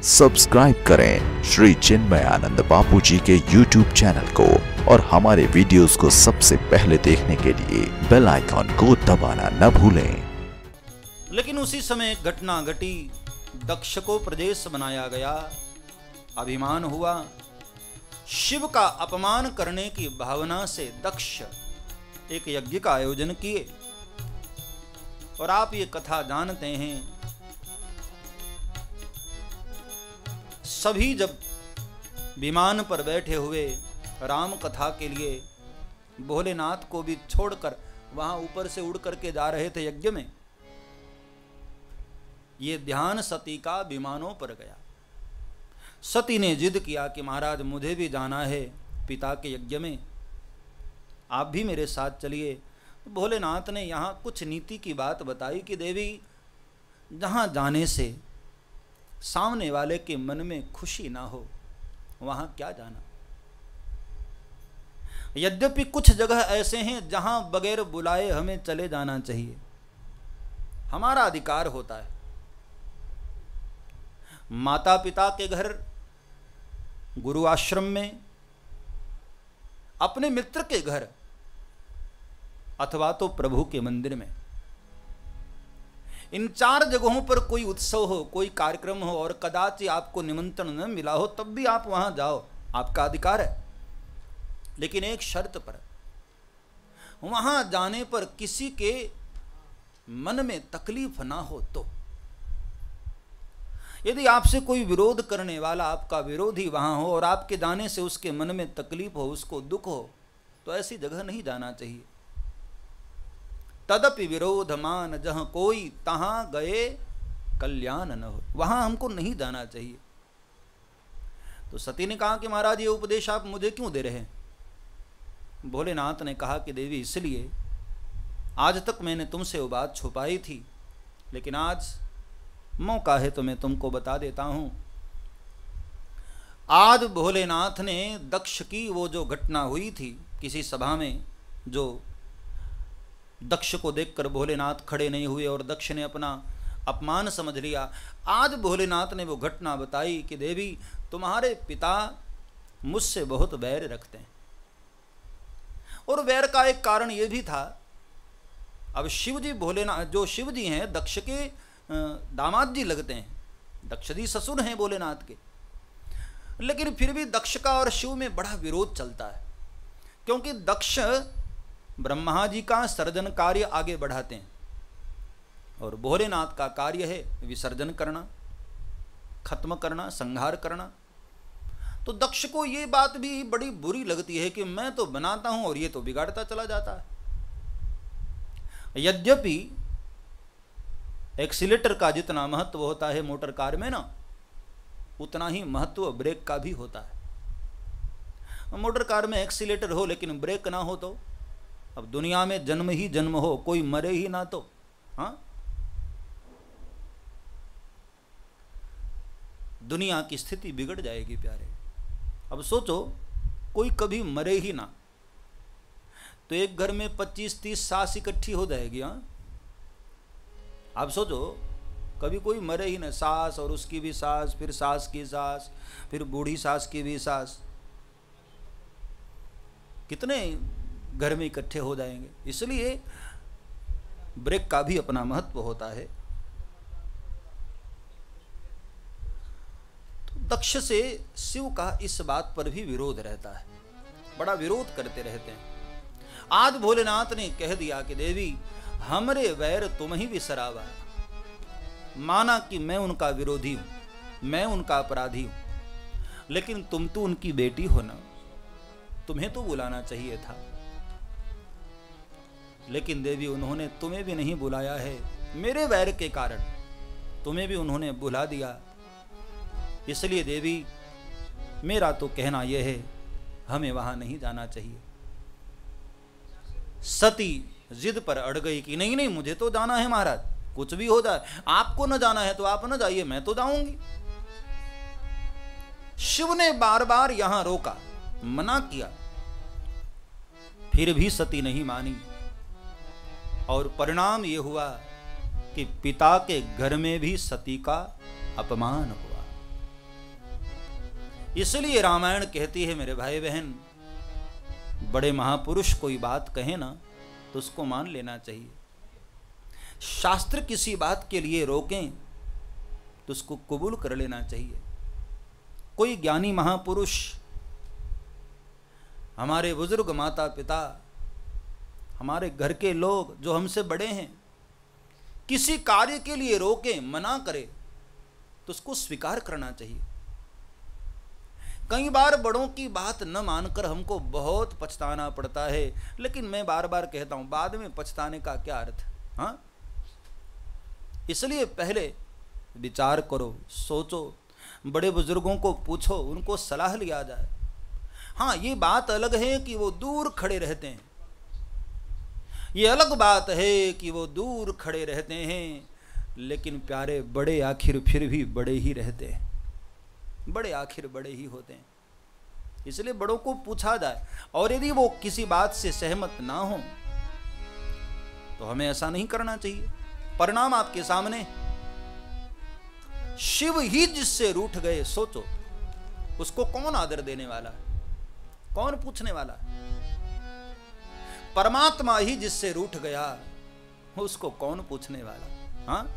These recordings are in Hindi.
सब्सक्राइब करें श्री चिन्मय आनंद बापू जी के YouTube चैनल को और हमारे वीडियोस को सबसे पहले देखने के लिए बेल आइकॉन को दबाना न भूलें। लेकिन उसी समय घटना घटी, दक्ष को प्रदेश बनाया गया। अभिमान हुआ, शिव का अपमान करने की भावना से दक्ष एक यज्ञ का आयोजन किए। और आप ये कथा जानते हैं, सभी जब विमान पर बैठे हुए राम कथा के लिए भोलेनाथ को भी छोड़कर वहां ऊपर से उड़ करके जा रहे थे यज्ञ में, ये ध्यान सती का विमानों पर गया। सती ने जिद किया कि महाराज मुझे भी जाना है पिता के यज्ञ में, आप भी मेरे साथ चलिए। भोलेनाथ ने यहाँ कुछ नीति की बात बताई कि देवी, जहाँ जाने से सामने वाले के मन में खुशी ना हो वहां क्या जाना। यद्यपि कुछ जगह ऐसे हैं जहां बगैर बुलाए हमें चले जाना चाहिए, हमारा अधिकार होता है। माता पिता के घर, गुरु आश्रम में, अपने मित्र के घर, अथवा तो प्रभु के मंदिर में, इन चार जगहों पर कोई उत्सव हो, कोई कार्यक्रम हो और कदाचित आपको निमंत्रण न मिला हो, तब भी आप वहां जाओ, आपका अधिकार है। लेकिन एक शर्त पर, वहां जाने पर किसी के मन में तकलीफ ना हो। तो यदि आपसे कोई विरोध करने वाला, आपका विरोधी वहां हो और आपके जाने से उसके मन में तकलीफ हो, उसको दुख हो, तो ऐसी जगह नहीं जाना चाहिए। तदपि विरोध मान जहां कोई तहां गए कल्याण न हो, वहां हमको नहीं जाना चाहिए। तो सती ने कहा कि महाराज ये उपदेश आप मुझे क्यों दे रहे हैं। भोलेनाथ ने कहा कि देवी, इसलिए आज तक मैंने तुमसे वो बात छुपाई थी, लेकिन आज मौका है तो मैं तुमको बता देता हूं। आज भोलेनाथ ने दक्ष की वो जो घटना हुई थी किसी सभा में, जो दक्ष को देखकर भोलेनाथ खड़े नहीं हुए और दक्ष ने अपना अपमान समझ लिया, आज भोलेनाथ ने वो घटना बताई कि देवी, तुम्हारे पिता मुझसे बहुत वैर रखते हैं। और वैर का एक कारण ये भी था, अब शिवजी भोलेनाथ, जो शिवजी हैं दक्ष के दामाद जी लगते हैं, दक्ष जी ससुर हैं भोलेनाथ के, लेकिन फिर भी दक्ष का और शिव में बड़ा विरोध चलता है, क्योंकि दक्ष ब्रह्मा जी का सर्जन कार्य आगे बढ़ाते हैं और भोलेनाथ का कार्य है विसर्जन करना, खत्म करना, संहार करना। तो दक्ष को ये बात भी बड़ी बुरी लगती है कि मैं तो बनाता हूं और ये तो बिगाड़ता चला जाता है। यद्यपि एक्सीलेटर का जितना महत्व होता है मोटर कार में ना, उतना ही महत्व ब्रेक का भी होता है। मोटर कार में एक्सीलेटर हो लेकिन ब्रेक ना हो तो, अब दुनिया में जन्म ही जन्म हो, कोई मरे ही ना तो, हाँ, दुनिया की स्थिति बिगड़ जाएगी प्यारे। अब सोचो, कोई कभी मरे ही ना तो एक घर में 25-30 सास इकट्ठी हो जाएगी। हाँ, आप सोचो, कभी कोई मरे ही ना, सास और उसकी भी सास, फिर सास की सास, फिर बूढ़ी सास की भी सास, कितने घर में इकट्ठे हो जाएंगे। इसलिए ब्रेक का भी अपना महत्व होता है। तो दक्ष से शिव का इस बात पर भी विरोध रहता है, बड़ा विरोध करते रहते हैं। आज भोलेनाथ ने कह दिया कि देवी, हमरे वैर तुम ही विसरावा, माना कि मैं उनका विरोधी हूं, मैं उनका अपराधी हूं, लेकिन तुम तो उनकी बेटी हो ना, तुम्हें तो बुलाना चाहिए था। लेकिन देवी, उन्होंने तुम्हें भी नहीं बुलाया है, मेरे वैर के कारण तुम्हें भी उन्होंने बुला दिया। इसलिए देवी, मेरा तो कहना यह है, हमें वहां नहीं जाना चाहिए। सती जिद पर अड़ गई कि नहीं नहीं, मुझे तो जाना है महाराज, कुछ भी हो जाए, आपको न जाना है तो आप न जाइए, मैं तो जाऊंगी। शिव ने बार बार यहां रोका, मना किया, फिर भी सती नहीं मानी और परिणाम यह हुआ कि पिता के घर में भी सती का अपमान हुआ। इसलिए रामायण कहती है मेरे भाई बहन, बड़े महापुरुष कोई बात कहे ना तो उसको मान लेना चाहिए। शास्त्र किसी बात के लिए रोकें तो उसको कबूल कर लेना चाहिए। कोई ज्ञानी महापुरुष, हमारे बुजुर्ग माता पिता, हमारे घर के लोग जो हमसे बड़े हैं, किसी कार्य के लिए रोके, मना करे तो उसको स्वीकार करना चाहिए। कई बार बड़ों की बात न मानकर हमको बहुत पछताना पड़ता है, लेकिन मैं बार बार कहता हूं बाद में पछताने का क्या अर्थ। हाँ, इसलिए पहले विचार करो, सोचो, बड़े बुजुर्गों को पूछो, उनको सलाह लिया जाए। हाँ, ये बात अलग है कि वो दूर खड़े रहते हैं, ये अलग बात है कि वो दूर खड़े रहते हैं, लेकिन प्यारे बड़े आखिर फिर भी बड़े ही रहते हैं, बड़े आखिर बड़े ही होते हैं। इसलिए बड़ों को पूछा जाए, और यदि वो किसी बात से सहमत ना हो तो हमें ऐसा नहीं करना चाहिए। परिणाम आपके सामने। शिव ही जिससे रूठ गए, सोचो उसको कौन आदर देने वाला है, कौन पूछने वाला है। परमात्मा ही जिससे रूठ गया, उसको कौन पूछने वाला। हाँ,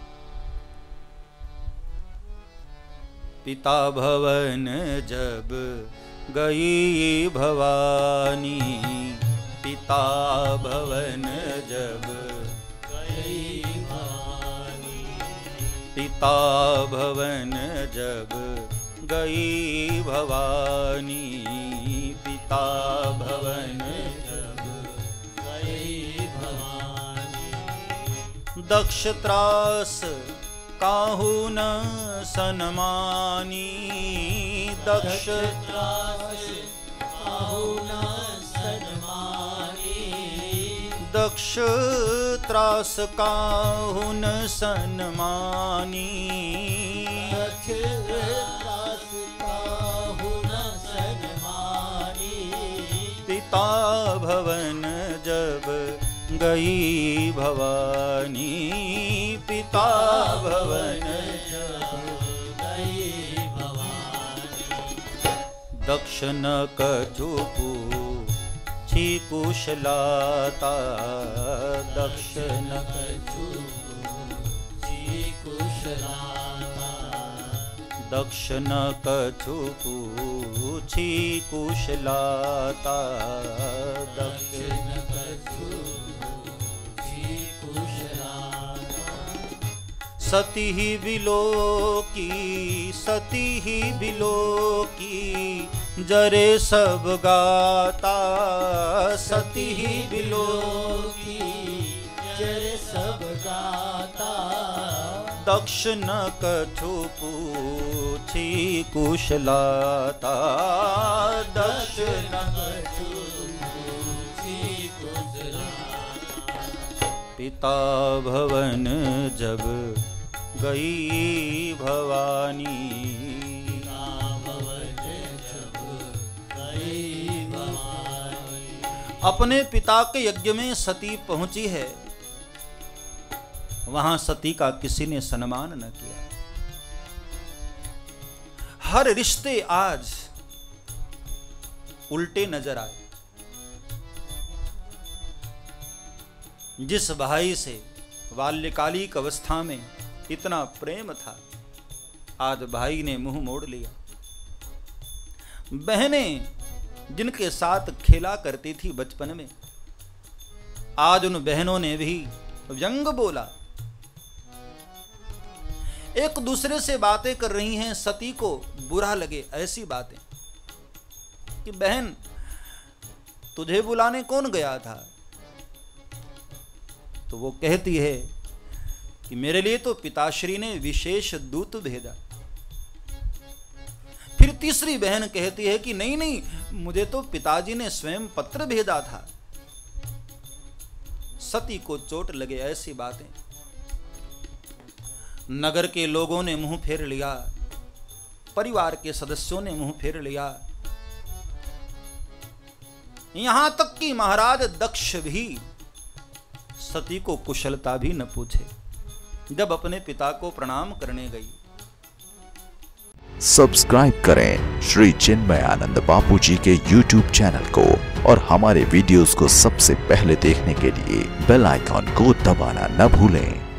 पिता भवन जब गई भवानी, पिता भवन जब गई भवानी, पिता भवन जब गई भवानी, पिता भवन जब गई भवानी। दक्ष त्रास काहू न सन्मानी, दक्ष त्रास काहू न सन्मानी, दक्ष त्रास काहू न सन्मानी, दक्ष त्रास काहू न सन्मानी। पिता भवन जब गई भवानी, पिता भवन जब गई भवानी। दक्ष न कछु पूछी कुशलाता, दक्ष न कछु पूछी कुशलाता, दक्ष न कछु पूछी कुशलाता, दक्ष न कछु सती ही बिलोकी, सती ही बिलोकी, जरे सब गाता, सती ही बिलोकी, जरे सब गाता। दक्ष न कछु पूछी कुशलाता, दक्ष न कछु पूछी कुशलाता। पिता भवन जब गई भवानी, अपने पिता के यज्ञ में सती पहुंची है, वहां सती का किसी ने सम्मान न किया। हर रिश्ते आज उल्टे नजर आए। जिस भाई से बाल्यकालिक अवस्था में इतना प्रेम था, आज भाई ने मुंह मोड़ लिया। बहनें जिनके साथ खेला करती थी बचपन में, आज उन बहनों ने भी व्यंग बोला। एक दूसरे से बातें कर रही हैं, सती को बुरा लगे ऐसी बातें कि बहन तुझे बुलाने कौन गया था। तो वो कहती है कि मेरे लिए तो पिताश्री ने विशेष दूत भेजा। फिर तीसरी बहन कहती है कि नहीं नहीं, मुझे तो पिताजी ने स्वयं पत्र भेजा था। सती को चोट लगे ऐसी बातें। नगर के लोगों ने मुंह फेर लिया, परिवार के सदस्यों ने मुंह फेर लिया, यहां तक कि महाराज दक्ष भी सती को कुशलता भी न पूछे। जब अपने पिता को प्रणाम करने गई, सब्सक्राइब करें श्री चिन्मयानंद बापू जी के YouTube चैनल को और हमारे वीडियोस को सबसे पहले देखने के लिए बेल आइकॉन को दबाना न भूलें।